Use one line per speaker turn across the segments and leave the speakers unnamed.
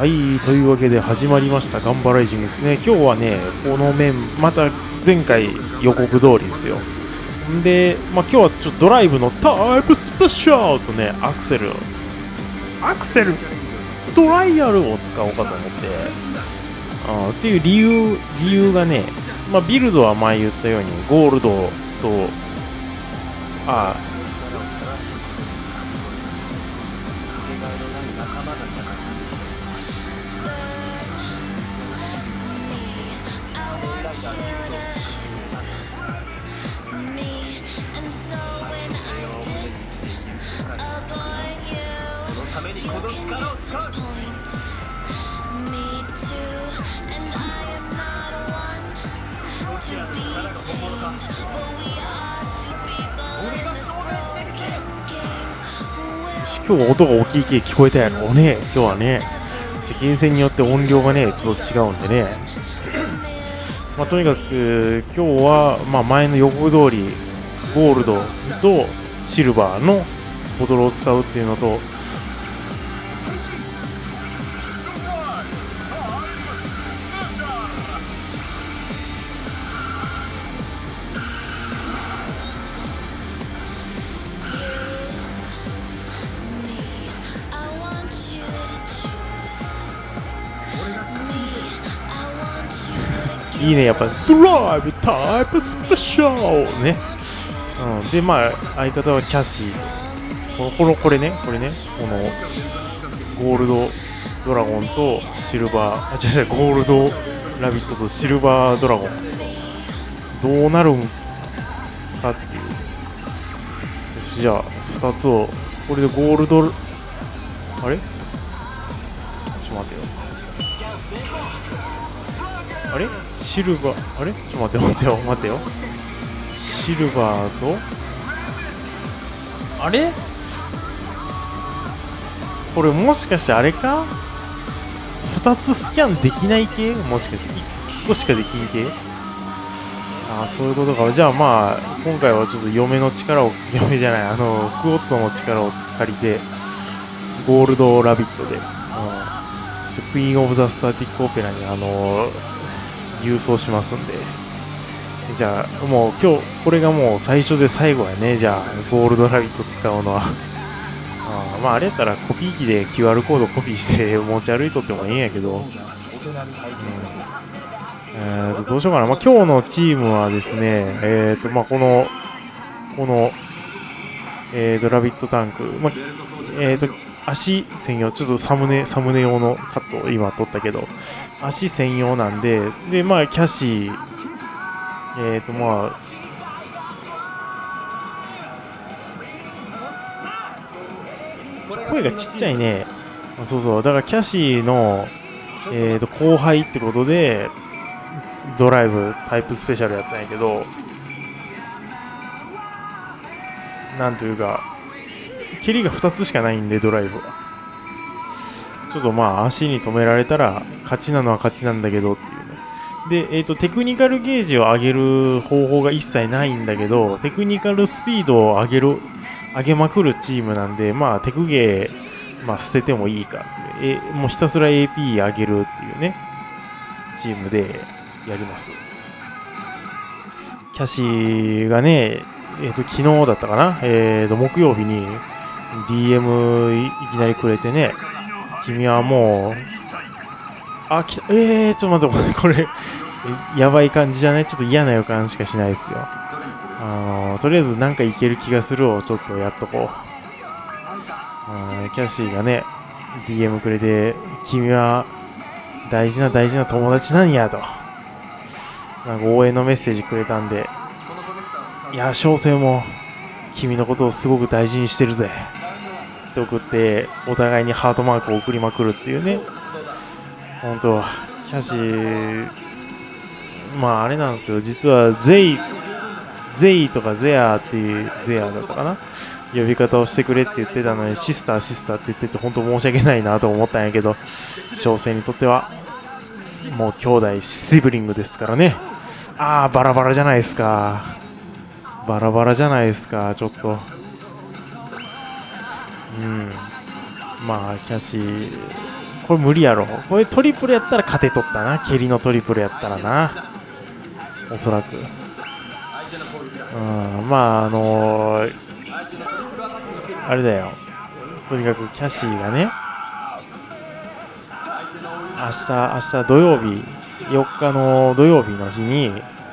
はい、というわけで始まりましたガンバライジングですね。今日はね、この面、また前回予告通りですよ。んで、今日はちょっとドライブのタイプスペシャルとね、アクセル、トライアルを使おうかと思って、っていう理由がね、ビルドは前言ったように、ゴールドと、今日音が大きい系聞こえたやろうね、今日はね。源泉によって音量がね、ちょっと違うんでね。とにかく今日は、前の予告通り、ゴールドとシルバーのボトルを使うっていうのと、いいね、やっぱドライブタイプスペシャルね。で、相方はキャシー。これね、このゴールドドラゴンとシルバー、ゴールドラビットとシルバードラゴン。どうなるんかっていう。よし、じゃあ、2つを、これでゴールド、あれちょっと待ってよ。あれシルバー、あれちょっと待ってよ。シルバーと、あれこれもしかしてあれか ?2 つスキャンできない系もしかして1個しかできん系そういうことか。じゃあ今回はちょっと嫁じゃない、クオットの力を借りて、ゴールドラビットで、クイーンオブザスターティックオペラに郵送しますんで。じゃあ、もう今日、これがもう最初で最後やね。じゃあ、ゴールドラビット使うのは。あれやったらコピー機で QR コードコピーして持ち歩いとってもいいんやけど。どうしようかな。今日のチームはですね、この、ラビットタンク、足専用、ちょっとサムネ用のカットを今撮ったけど、足専用なんで、で、キャシー、声がちっちゃいね。そうそう。だからキャシーの、後輩ってことで、ドライブタイプスペシャルやったんやけど、なんというか、蹴りが2つしかないんで、ドライブは。ちょっと足に止められたら、勝ちなのは勝ちなんだけどっていうね。で、テクニカルゲージを上げる方法が一切ないんだけど、テクニカルスピードを上げまくるチームなんで、テクゲー、捨ててもいいか。もうひたすら AP 上げるっていうね、チームでやります。キャシーがね、昨日だったかな、木曜日に DM いきなりくれてね、君はもう、来た、ちょっと待って、これ、やばい感じじゃない？ちょっと嫌な予感しかしないですよ。とりあえずなんかいける気がするをちょっとやっとこう。キャシーがね、DM くれて、君は大事な友達なんやと。なんか応援のメッセージくれたんで、いや、小生も君のことをすごく大事にしてるぜ。って送って、お互いにハートマークを送りまくるっていうね。本当は、キャシー、あれなんですよ。実はゼイとかゼアっていう、ゼアだったかな呼び方をしてくれって言ってたのに、シスターって言ってて、本当申し訳ないなと思ったんやけど、小生にとっては、もう兄弟、シブリングですからね。バラバラじゃないですか。ちょっと。キャシー、 これ無理やろ。これトリプルやったら勝てとったな。蹴りのトリプルやったらな。おそらく。まああれだよ。とにかくキャシーがね、明日土曜日、4日の土曜日の日に、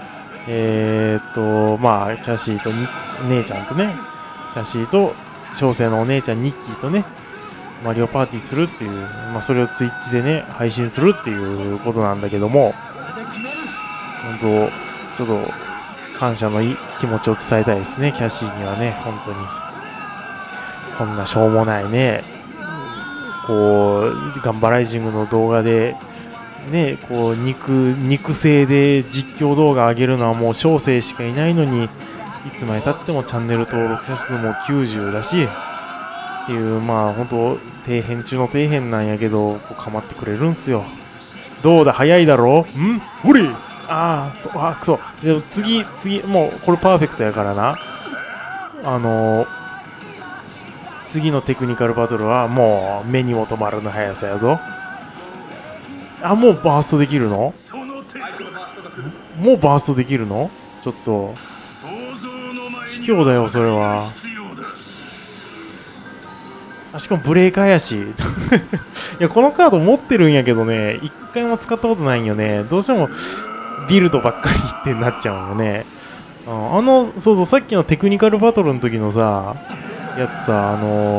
まあ、キャシーと姉ちゃんとね、キャシーと小生のお姉ちゃんニッキーとね、マリオパーティーするっていう、まあ、それをツイッチでね、配信するっていうことなんだけども、本当、ちょっと、感謝の気持ちを伝えたいですね、キャシーにはね、本当に。こんなしょうもないね、こう、ガンバライジングの動画で、ね、こう肉声で実況動画上げるのはもう小生しかいないのに、いつまでたってもチャンネル登録者数も90だし、っていう、まあ本当、底辺中の底辺なんやけど、こう構ってくれるんすよ。どうだ、早いだろほれくそ。でも次、もうこれパーフェクトやからな。次のテクニカルバトルはもう目にも留まるの速さやぞ。もうバーストできるの？もうバーストできるの？ちょっと卑怯だよ、それは。しかもブレーカーやし。いや、このカード持ってるんやけどね、一回も使ったことないんよね。どうしてもビルドばっかりってなっちゃうよね。そうそう、さっきのテクニカルバトルの時のさ、やつさ、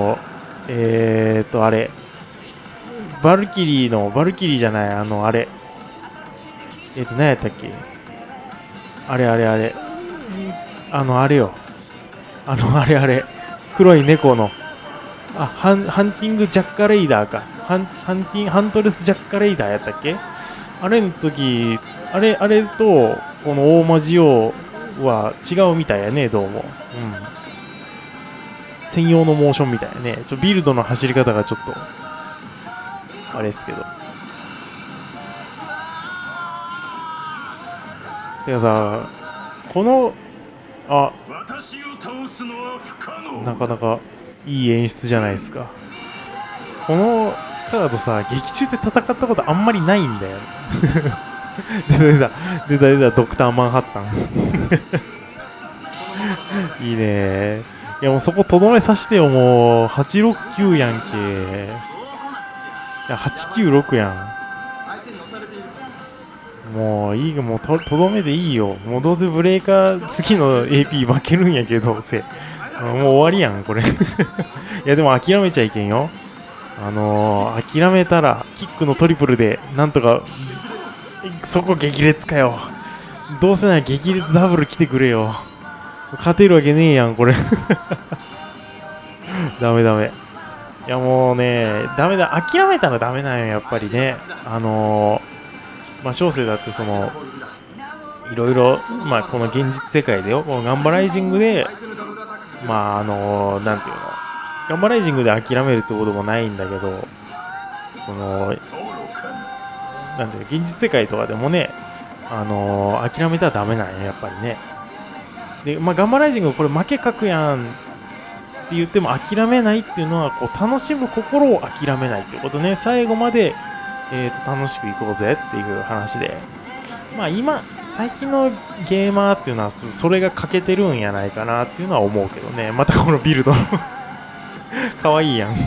あれ、バルキリーじゃない、あれ。何やったっけ？あれ。あれよ。あれ。黒い猫の。ハンティングジャッカレイダーか。ハントレスジャッカレイダーやったっけ？あれの時、あれと、この大魔ジオは違うみたいやね、どうも。専用のモーションみたいやね。ビルドの走り方がちょっと、あれですけど。てかさ、この、なかなかいい演出じゃないですか。このカードさ、劇中で戦ったことあんまりないんだよ。出た、ドクターマンハッタン。いいね。いやもうそことどめさしてよ、もう。869やんけ。いや、896やん。もういいよ、もうとどめでいいよ。もうどうせブレーカー次の AP 負けるんやけど、もう終わりやん、これ。いやでも諦めちゃいけんよ。諦めたら、キックのトリプルで、なんとか、そこ激烈かよ。どうせなら激烈ダブル来てくれよ。勝てるわけねえやん、これ。ダメ。いやもうね、ダメだ。諦めたらダメなんよ、やっぱりね。まあ、小生だっていろいろ、まあ、この現実世界でよ、このガンバライジングで、まあ、なんていうの、ガンバライジングで諦めるってこともないんだけど、なんていう現実世界とかでもね、諦めたらダメなんや、やっぱりね。で、まあ、ガンバライジングこれ負け書くやんって言っても諦めないっていうのは、こう、楽しむ心を諦めないっていうことね。最後まで、楽しくいこうぜっていう話で。まあ最近のゲーマーっていうのは、それが欠けてるんやないかなっていうのは思うけどね。またこのビルドかわいいやん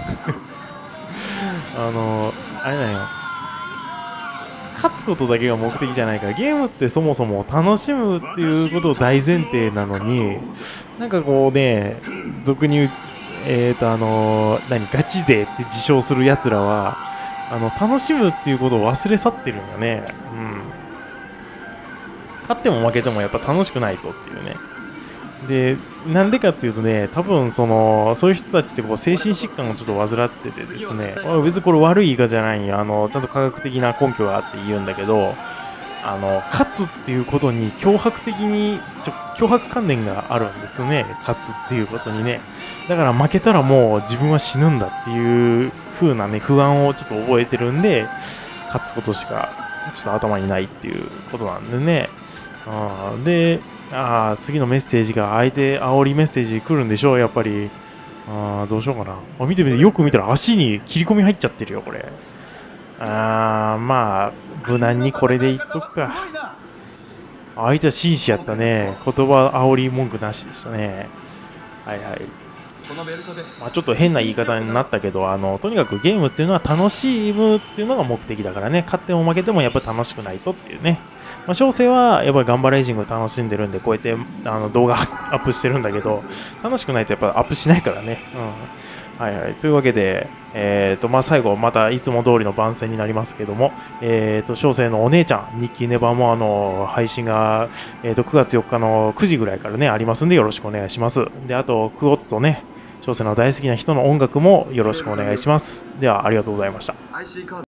あれだよ。勝つことだけが目的じゃないから、ゲームってそもそも楽しむっていうことを大前提なのに、なんかこうね、俗に言う、ガチ勢って自称する奴らは、楽しむっていうことを忘れ去ってるんだね。勝っても負けてもやっぱ楽しくないとっていうね。で、なんでかっていうとね、多分そういう人たちってこう精神疾患をちょっと患っててですね、別にこれ悪い言い方じゃないんよ。ちゃんと科学的な根拠があって言うんだけど、勝つっていうことに脅迫観念があるんですね。勝つっていうことにね。だから負けたらもう自分は死ぬんだっていう風なね、不安をちょっと覚えてるんで、勝つことしかちょっと頭にないっていうことなんでね。で、次のメッセージが煽りメッセージ来るんでしょう、やっぱり。どうしようかな。見てよく見たら足に切り込み入っちゃってるよ、これ。 まあ、無難にこれでいっとくか。相手は紳士やったね。言葉煽り文句なしでしたね。はいはい。まあ、ちょっと変な言い方になったけど、とにかくゲームっていうのは楽しむっていうのが目的だからね、勝っても負けてもやっぱり楽しくないとっていうね。まあ、小生はやっぱりガンバレイジング楽しんでるんで、こうやって動画アップしてるんだけど、楽しくないとやっぱアップしないからね。はいはい。というわけで、まあ、最後、またいつも通りの番宣になりますけども、小生のお姉ちゃん、ニッキーネバも配信が、9月4日の9時ぐらいからね、ありますんでよろしくお願いします。で、あと、クオットね、小生の大好きな人の音楽もよろしくお願いします。では、ありがとうございました。